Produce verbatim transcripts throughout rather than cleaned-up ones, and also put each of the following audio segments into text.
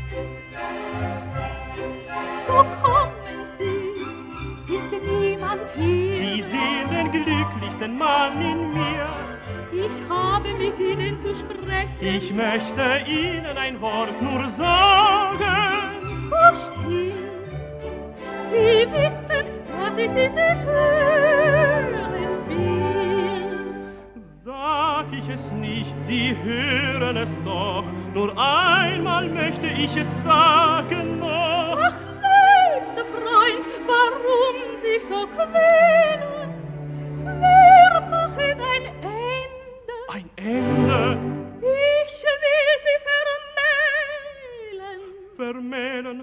So kommen Sie, es ist niemand hier. Sie sehen den glücklichsten Mann in mir. Ich habe mit Ihnen zu sprechen. Ich möchte Ihnen ein Wort nur sagen. Oh, still, Sie wissen, dass ich dies nicht hören will. Sag ich es nicht, Sie hören es doch. Nur einmal möchte ich es sagen noch. Ach, liebster Freund, warum sich so quälen? Wir machen ein Ende. Ein Ende? Ich will Sie vermählen. Vermählen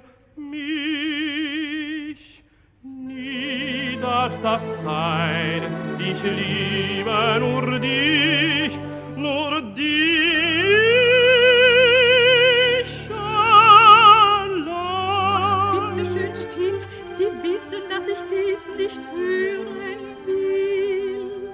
mich? Nie darf das sein. Ich liebe nur dich, nur dich allein. Ach, bitte schön still. Sie wissen, dass ich dies nicht hören will.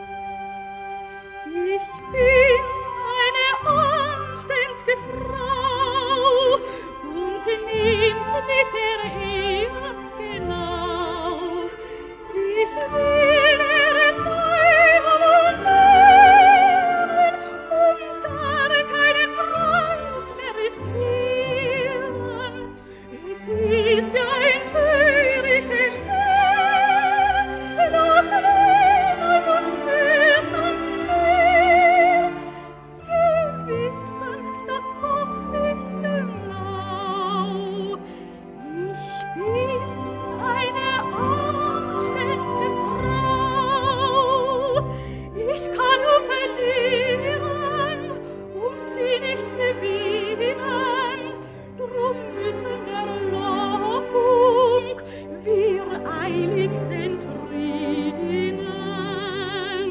Ich bin eine anständige Frau und nimm's mit der Ehe genau. Ich will ihren Leib und Leben und gar keinen Preis mehr riskieren. Es ist ja ein törichtes Spiel, das Leben als uns führt ans Ziel. Sie wissen, das hoff ich genau. Ich bin eine anständige Frau. Ich kann nur verlieren, um sie nicht zu gewinnen. Drum müssen Verlockung wir eiligst entrinnen.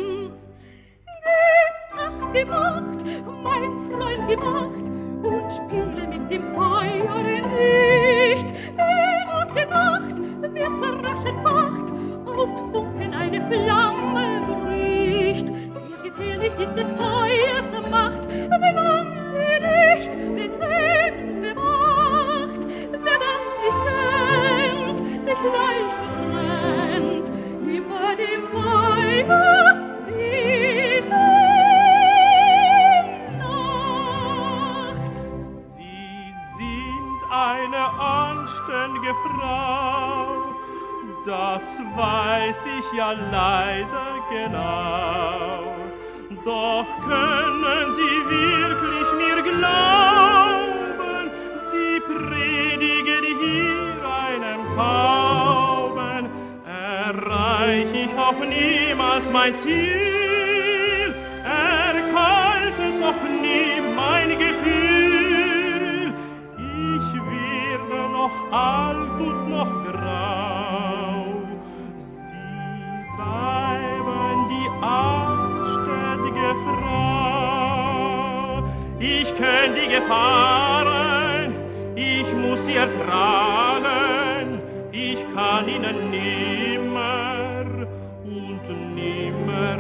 Ach, gemacht, mein Freund gemacht, und spiele mit dem Feuer nicht. Was gemacht, wird zur raschen Wacht, aus Funken eine Flamme bricht. Sehr gefährlich ist des Feuers Macht, wenn man sie nicht dezent bewacht. Wer das nicht kennt, sich leicht verbrennt, über dem Feuer die Nacht. Sie sind eine anständige Frau, das weiß ich ja leider genau. Doch können Sie wirklich mir glauben, Sie predigen hier einem Tauben, erreich ich auch niemals mein Ziel, erkaltet doch nie mein Gefühl. Ich werde noch alt und noch grau, Sie bleiben die anständige Frau. Ich kenn die Gefahren, ich muss sie ertragen, ich kann ihnen nimmer und nimmer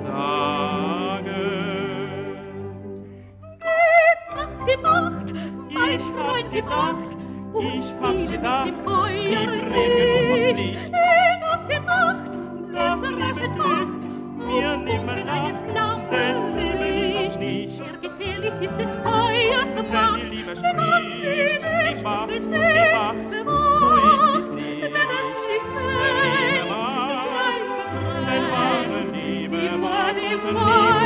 entsagen. Gemacht, gemacht, mein Freund gemacht, ich hab's gedacht, mit dem Feuer Sie bringen um und Licht. Was gemacht, Das Liebesglück mir nimmer nach, denn Liebe ist das nicht. Sehr gefährlich ist des Feuers Wenn Macht, die Liebe wenn man sie spricht, die nicht wacht, die dezent wacht, bewacht. so ist es nicht. Wer das nicht Liebe kennt, macht, sich leicht denn wahre verbrennt, Liebe wie vor macht dem und Feuer